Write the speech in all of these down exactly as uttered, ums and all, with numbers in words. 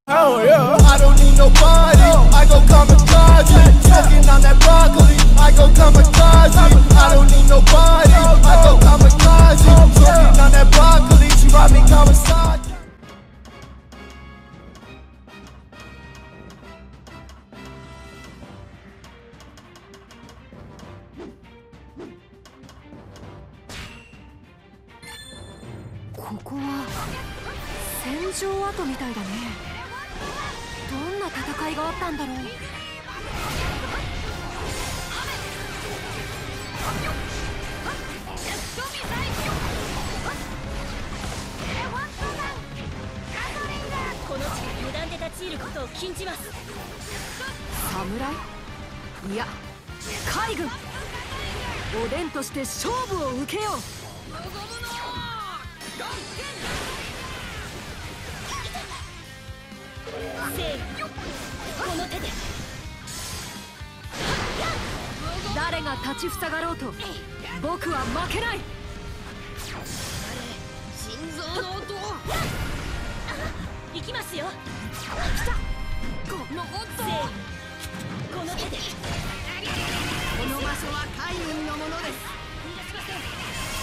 Oh yeah, I don't need nobody. I go kamikaze, smoking on that broccoli. I go kamikaze. I don't need nobody. I go kamikaze, smoking on that broccoli. She ride me Kawasaki. ここは戦場跡みたいだね。どんな戦いがあったんだろう。 この地に無断で立ち入ることを禁じます。 侍？いや海軍。おでんとして勝負を受けよう。 せーの、この手で。 誰が立ちふさがろうと僕は負けない。 心臓の音。行きますよ。この音。せーの、この手で。この場所は海軍のものです。逃がしません。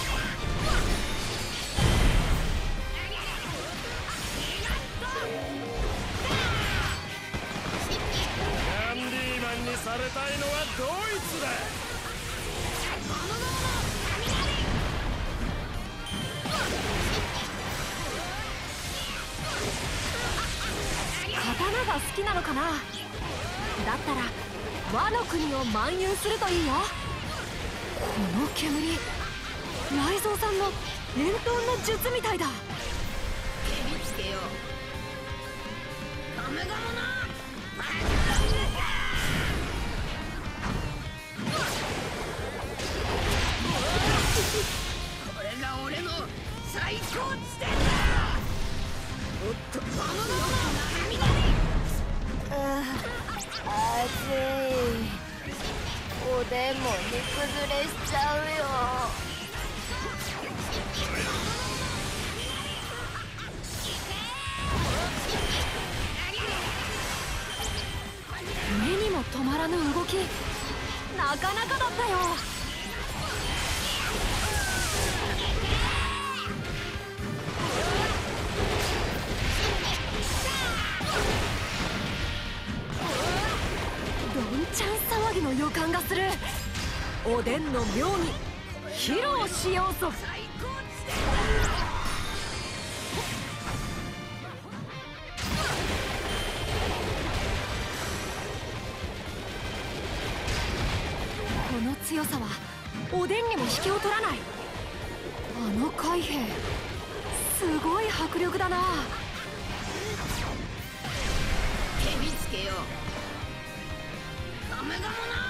されたいのはドイツだ。 刀が好きなのかな。だったら和の国を漫遊するといいよ。この煙、雷蔵さんの伝統の術みたいだ。 蹴りつけよう。ガムガムな。これが俺の最高地点だ。おっと、このああ、熱い。おでんも煮崩れしちゃうよ。 目にも止まらぬ動き、なかなかだったよ。どんちゃん騒ぎの予感がする。おでんの妙に披露しようぞ。この強さはおでんにも引けを取らない。あの海兵、すごい迫力だな。 蹴りつけよう。ガムガムな。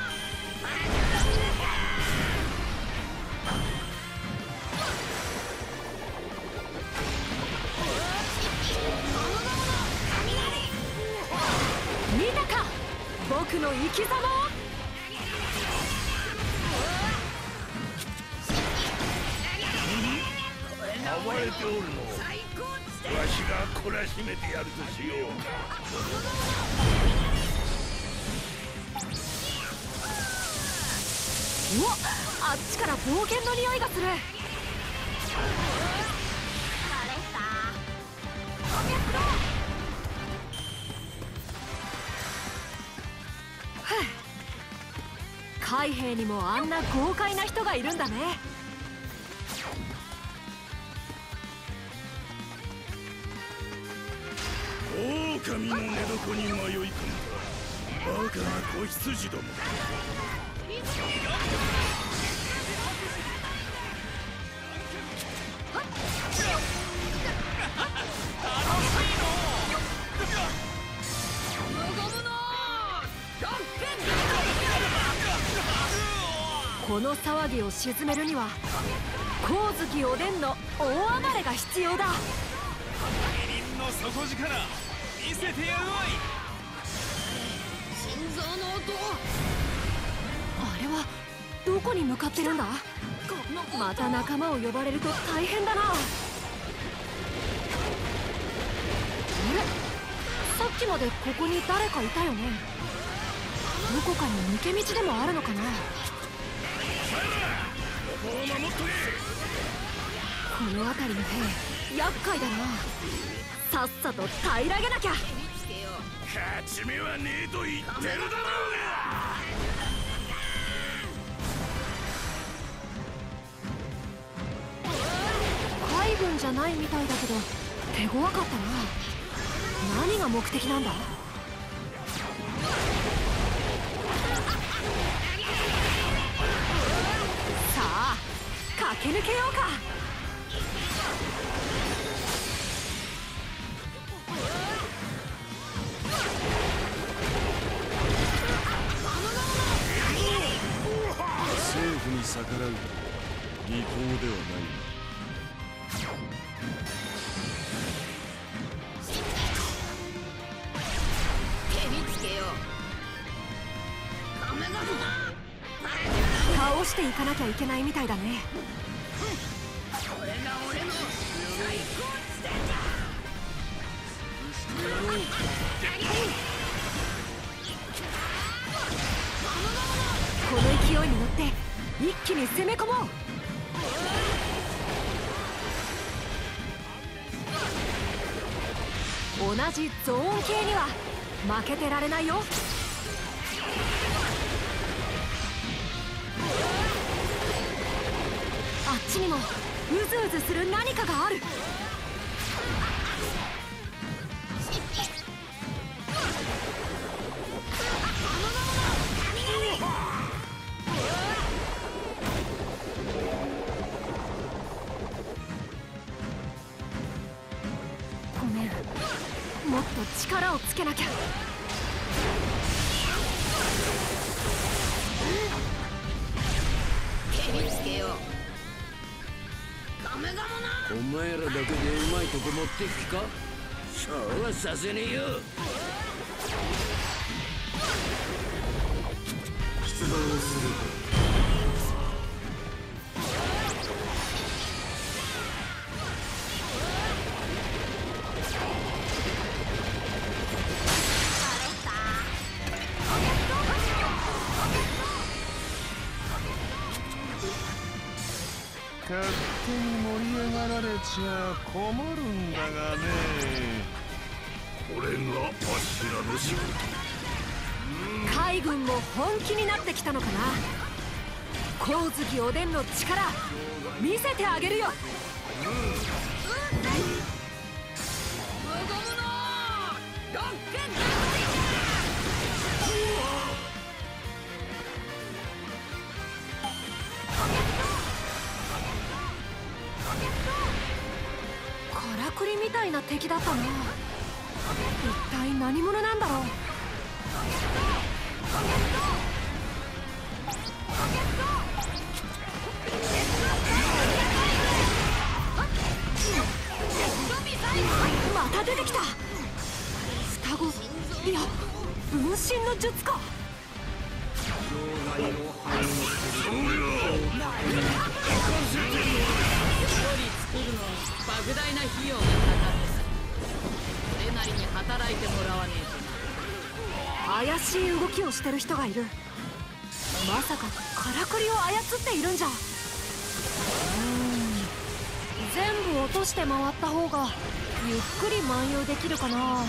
見たか、僕の生き様を。 暴れておるのをわしが懲らしめてやるとしよう。 お、あっちから冒険の匂いがする。海兵にもあんな豪快な人がいるんだね。 狼の寝床に迷い込んだバカな子羊ども。 この騒ぎを鎮めるには光月おでんの大暴れが必要だ。 キリンの底力見せてやるわい。 心臓の音。 あれはどこに向かってるんだ。また仲間を呼ばれると大変だな。あれ、さっきまでここに誰かいたよね。どこかに抜け道でもあるのかな。 ここを守っとけ。 この辺りの兵厄介だな。さっさと平らげなきゃ。 勝ち目はねえと言ってるだろうが。 海軍じゃないみたいだけど手強かったな。何が目的なんだ。さあ駆け抜けようか。 政府に逆らう利口ではない。 倒していかなきゃいけないみたいだね。 これが俺の最高地点だ。 この勢いに乗って一気に攻め込もう。同じゾーン系には負けてられないよ。あっちにもうずうずする何かがある。ごめん、もっと力をつけなきゃ。 手につけよう。ガメガモな。 お前らだけでうまいとこ持っていくか。そうはさせねえよ。出動する。 勝手に盛り上がられちゃ困るんだがね。これがわしらの仕事。 海軍も本気になってきたのかな。光月おでんの力見せてあげるよ。からくりみたいな敵だったな。一体何者なんだろう。また出てきた。双子、いや分身の術か。 作るの莫大な費用がかかってさ。それなりに働いてもらわねえとな。 怪しい動きをしてる人がいる。まさかからくりを操っているんじゃ。うーん、全部落として回った方がゆっくり漫遊できるかな。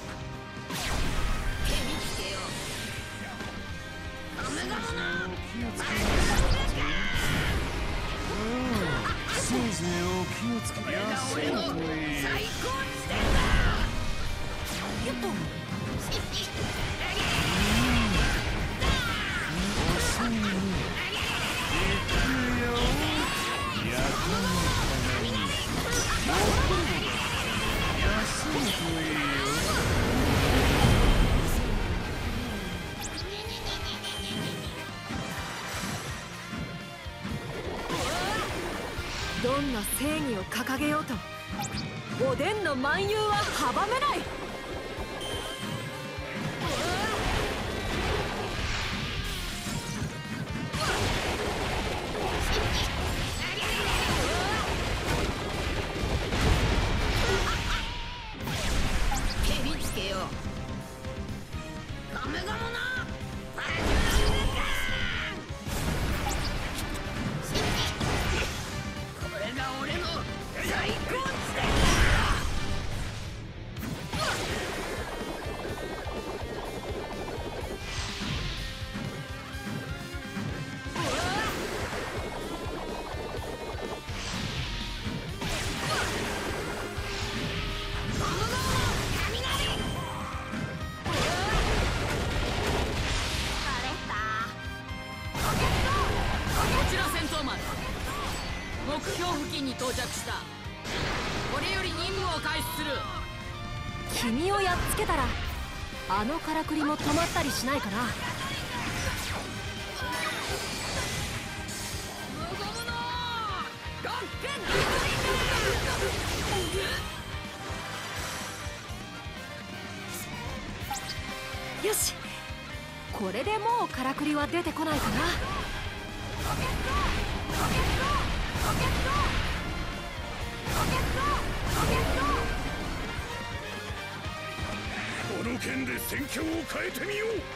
手につけよう。ガメガモな。 せいぜいお気をつけて。 これが俺の最高地点だ。 よっと。 遅いね。行くよ。やかめかなに。休むといいよ。 どんな正義を掲げようとおでんの漫遊は阻めない。 手につけよう。 メガモのこれが俺の最高地点だ。目標付近に到着した。これより任務を開始する。 君をやっつけたらあのからくりも止まったりしないかな。 無言のロッケよし、これでもうからくりは出てこないかな。 この剣で戦況を変えてみよう。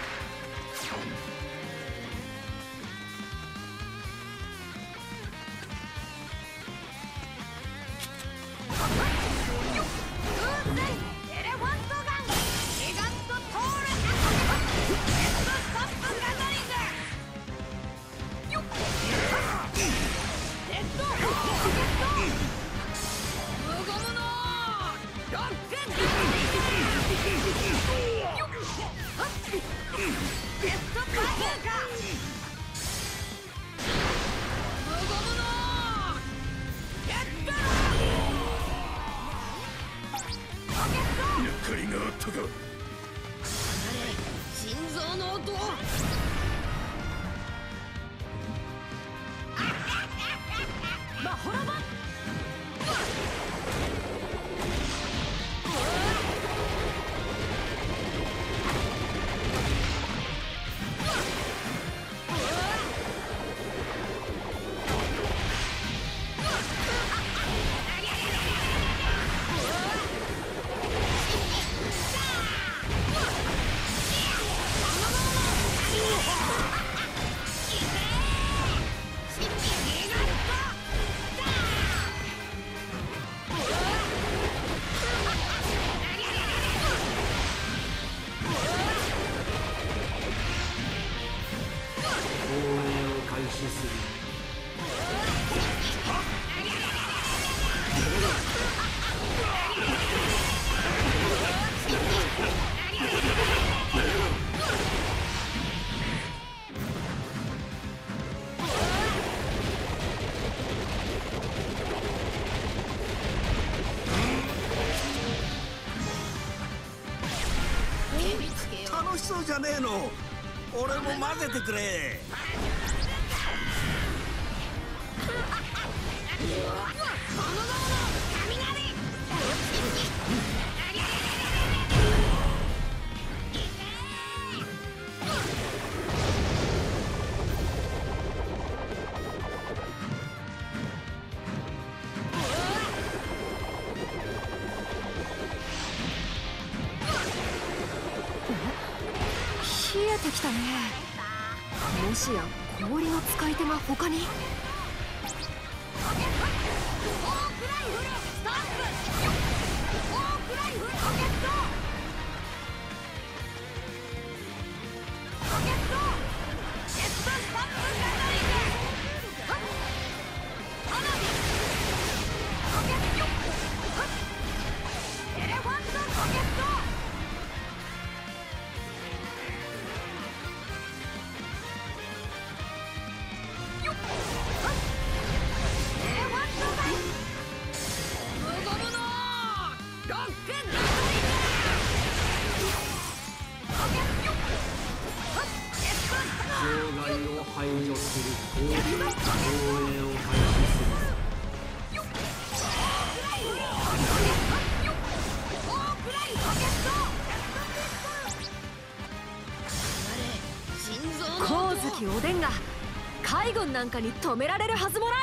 心臓の音。マホラバ。 楽しそうじゃねえの。俺も混ぜてくれ。 冷えてきたね。もしや氷の使い手が他に。 排除する攻撃防衛を開始する。 光月おでんが海軍なんかに止められるはずもない。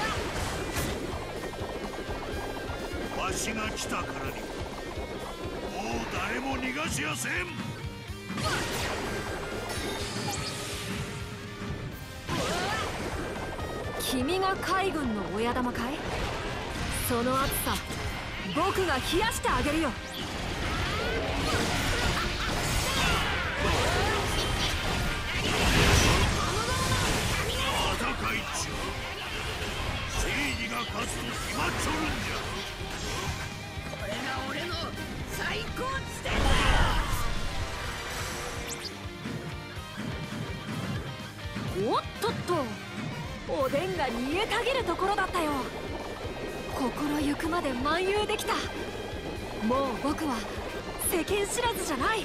わしが来たからに誰も逃がしやせん。 君が海軍の親玉かい？その熱さ僕が冷やしてあげるよ。 戦い中、正義が勝つと決まっちょるんじゃ。 これが俺の最高地点だ。 おっとっと、おでんが煮えたぎるところだったよ。心ゆくまで漫遊できた。もう僕は世間知らずじゃない。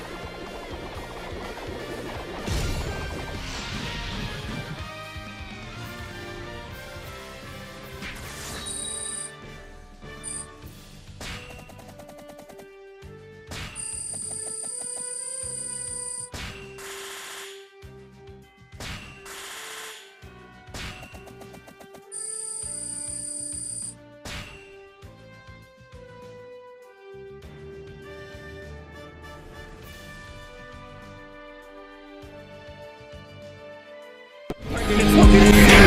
It's fucking